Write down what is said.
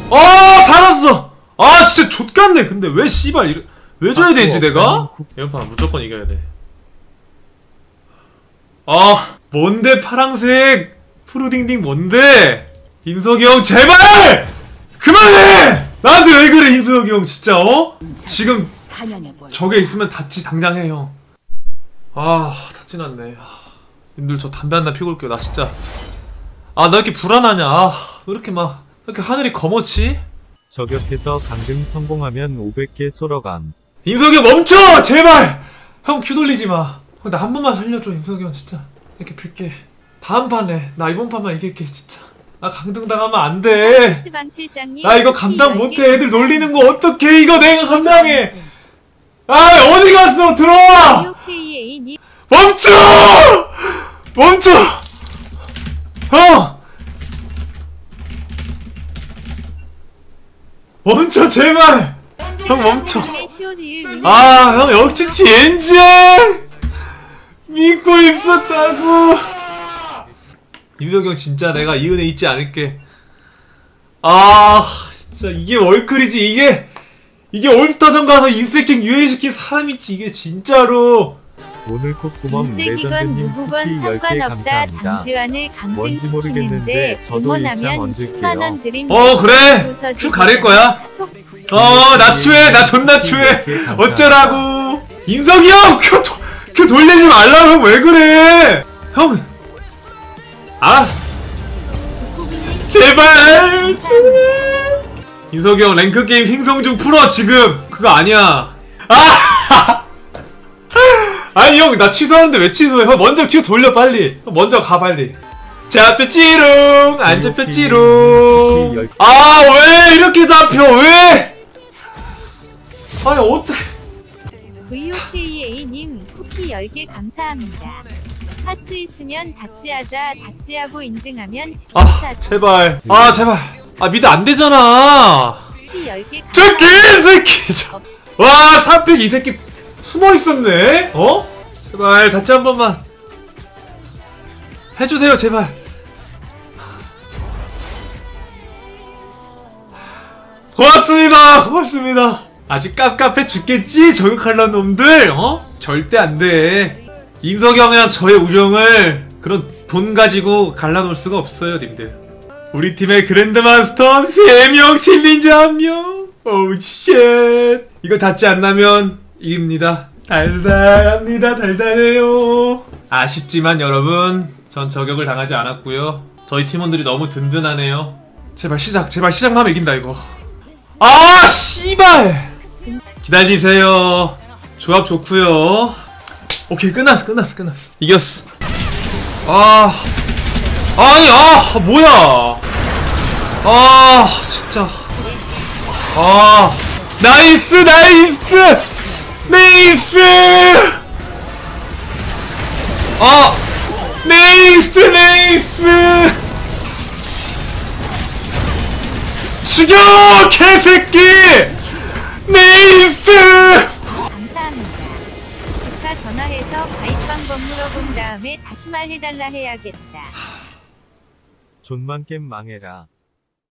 살았어. 진짜 좆같네. 근데 왜 씨발 왜 줘야 되지 내가? 이번 판 무조건 이겨야 돼. 뭔데 파랑색 푸르딩딩 뭔데? 임석이 형 제발 그만해. 나한테 왜 그래 임석이 형 진짜. 지금 저게 있으면 다치 당장 해 형. 다치 났네. 님들 저 담배 하나 피고 올게요. 나 진짜 나 왜 이렇게 불안하냐. 왜 이렇게 왜 이렇게 하늘이 검었지? 저격해서 강등 성공하면 500개 쏘러감. 인석이 형 멈춰! 제발! 형 큐 돌리지 마. 나 한 번만 살려줘 인석이 형 진짜. 이렇게 빌게. 다음 판에 나 이번 판만 이길게 진짜. 나 강등 당하면 안 돼. 나 이거 감당 못해. 애들 놀리는 거 어떡해. 이거 내가 감당해. 어디 갔어? 들어와! 멈춰! 멈춰! 형! 멈춰 제발! 형 멈춰. 형 역시 젠장! 믿고 있었다고. 임석이 형 진짜 내가 이 은혜 잊지 않을게. 진짜 이게 월클이지. 이게 올스타전 가서 인색갱 유행시킨 사람이지. 이게 진짜로. 오늘 콧구멍 인색이건 레전드님 누구건 쿠키 10개 상관없다. 감사합니다. 장지환을 뭔지 모르겠는데 강등시키는데 저도 응원하면 일장 얹을게요. 10만원 드림. 그래! 큐 가릴 거야? 나 추해! 나 존나 추해! 어쩌라고! 인석이 형! 큐 돌리지 말라고! 왜 그래! 형! 제발! 인석이 형 랭크게임 생성 중 풀어 지금! 그거 아니야. 아니 형 나 취소하는데 왜 취소해? 형 먼저 큐 돌려 빨리. 형 먼저 가 빨리. 잡혔지롱 안 잡혔지롱. 왜 이렇게 잡혀 왜? 아니 어떡해. VOKA님 쿠키 10개 감사합니다. 할 수 있으면 다찌하자. 다찌하고 인증하면 제발. 제발. 미드 안 되잖아. 쿠키 10개 저 개새끼. 사팩 이 새끼 숨어 있었네. 제발 다치 한 번만 해주세요 제발. 고맙습니다. 아주 깝깝해 죽겠지 저격하려는 놈들. 절대 안돼. 임석이 형이랑 저의 우정을 그런 돈 가지고 갈라놓을 수가 없어요 님들. 우리 팀의 그랜드마스터 3명 챌린저 1명. 오우 쉣. 이거 닿지 않나면 이깁니다. 달달합니다. 달달해요. 아쉽지만 여러분 전 저격을 당하지 않았고요. 저희 팀원들이 너무 든든하네요. 제발 시작하면 이긴다 이거. 씨발. 기다리세요. 조합 좋구요. 오케이 끝났어. 이겼어. 뭐야. 진짜. 나이스. 죽여 개새끼. 네이스. 감사합니다. 조카 전화해서 가입 방법 물어본 다음에 다시 말해달라 해야겠다. 존만 게임 망해라.